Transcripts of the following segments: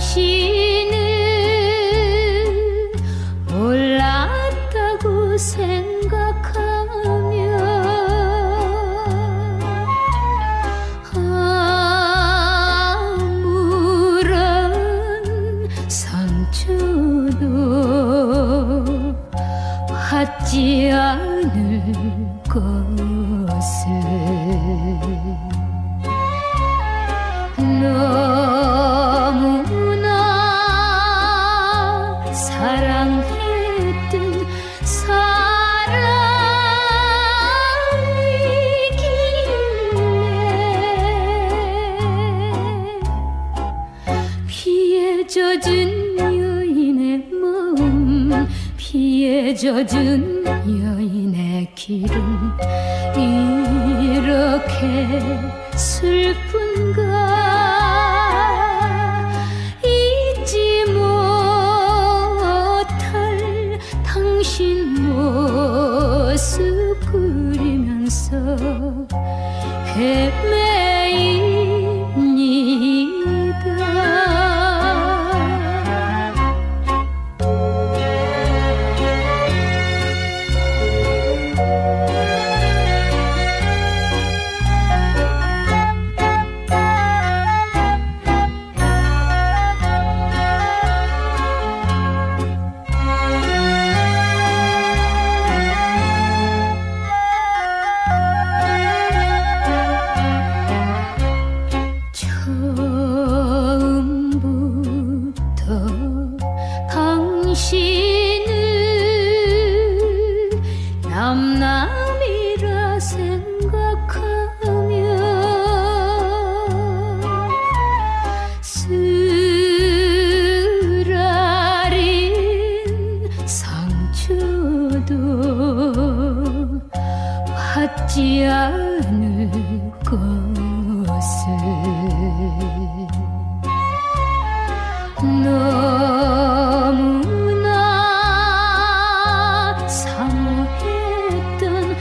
당신을 몰랐다고 생각하며 아무런 상처도 받지 않을 것을 너무나 사랑했던 사람이길래 피에 젖은 여인의 마음, 피에 젖은 여인의 길은 이렇게 슬픈가. 잊지 못할 당신 모습 그리면서 헤매입니다. 당신을 남남이라 생각하며 쓰라린 상처도 받지 않을 것을 너무나 사모했던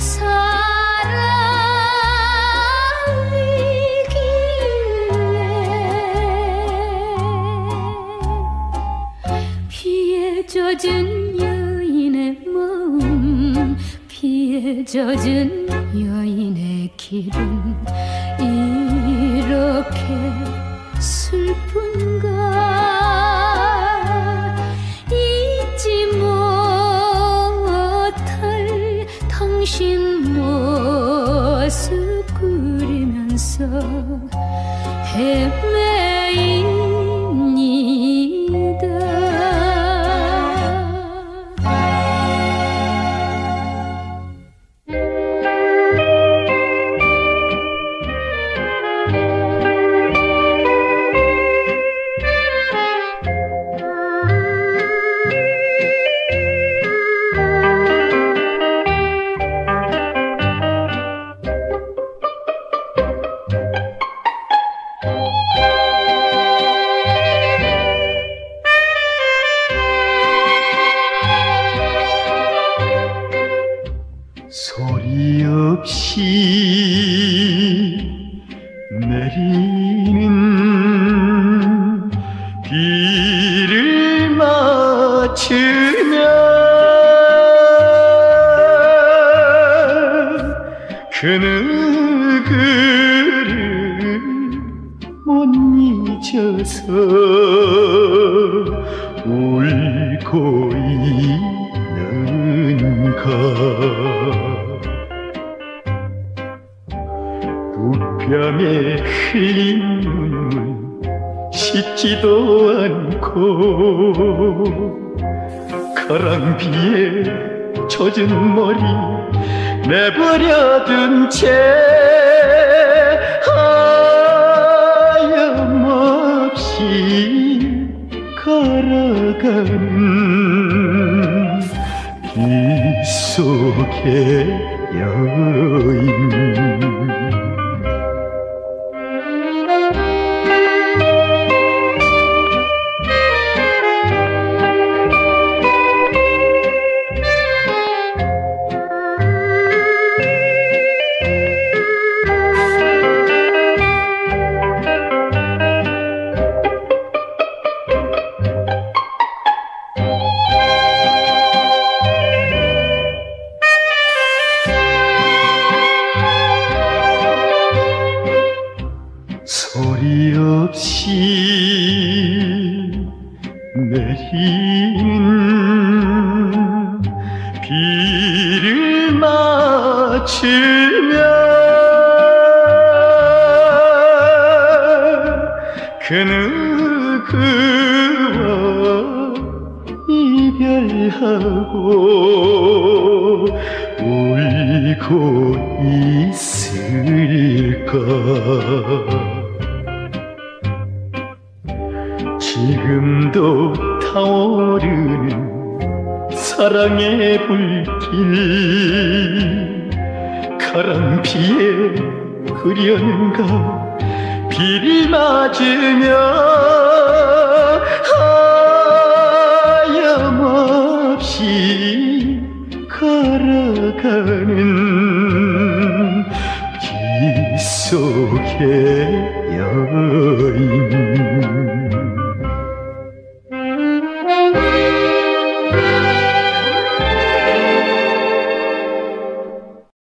사람이길래 피에 젖은 여인의 마음, 피에 젖은 여인의 길은 이렇게 슬픈가. 잊지 못할 당신 모습 그리면서 헤매입니다. 소리 없이 내리는 비를 맞으며 그 누구를 못 잊어서 울고 있는가. 두 뺨에 흘린 눈물 씻지도 않고 가랑비에 젖은 머리 내버려둔 채 하염없이 걸어가는 비 속의 여인. 내리는 비를 맞으며 그 누구와 이별하고 울고 있을까. 지금도 타오르는 사랑의 불길 가랑비에 흐려는가 비를 맞으며 하염없이 걸어가는 길 속의 여인.